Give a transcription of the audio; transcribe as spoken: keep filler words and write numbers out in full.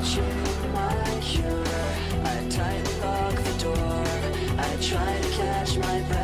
want you my cure. I tightly lock the door, I try to catch my breath.